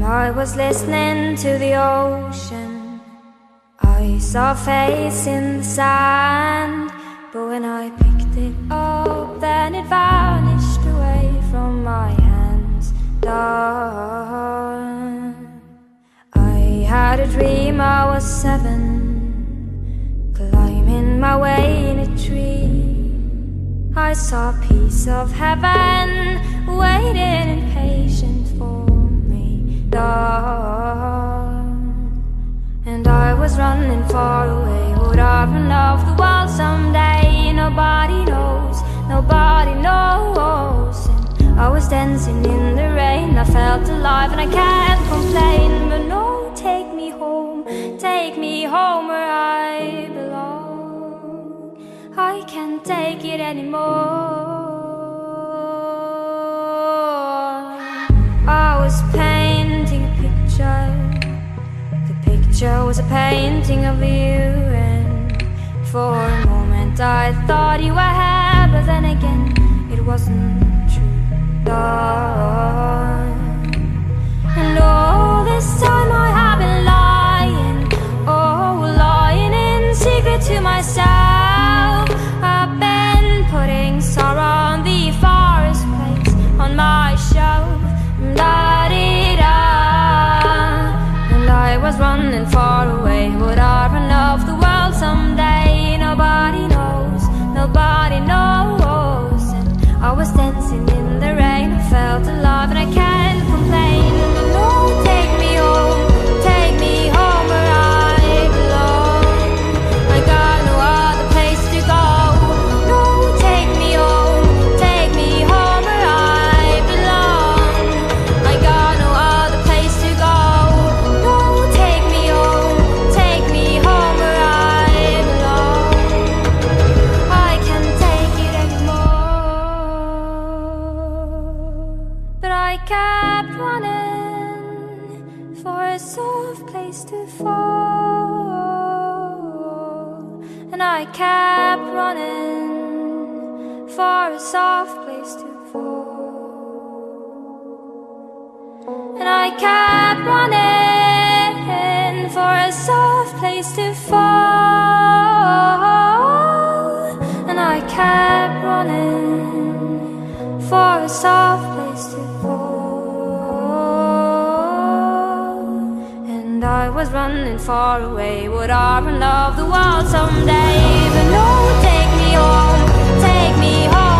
I was listening to the ocean. I saw a face in the sand, but when I picked it up, then it vanished away from my hands. Done. I had a dream I was 7, climbing my way in a tree. I saw a piece of heaven waiting impatient for me. And I was running far away. Would I run off the wall someday? Nobody knows, nobody knows. And I was dancing in the rain. I felt alive and I can't complain. But no, take me home where I belong. I can't take it anymore. I was painting a picture. The picture was a painting of you, and for a moment I thought you were here, but then again it wasn't true. And all this time I have been lying, lying in secret to myself. I've been putting sorrow on the farthest place on my shelf. And I was running far away. Would I run off the world someday? Nobody knows, nobody knows. And I was dancing in the rain. I felt alive and I can't complain. But no, take me home where I belong. I got no other place to go. No, take me home where I belong. I got no other place to go. No, take me home where I belong. I can't take it anymore. But I kept running for a soft place to fall. And I kept running for a soft place to fall. And I kept running for a soft place to fall. And I kept running for a soft place to fall. And I was running far away. Would I run off the world someday? But no, take me home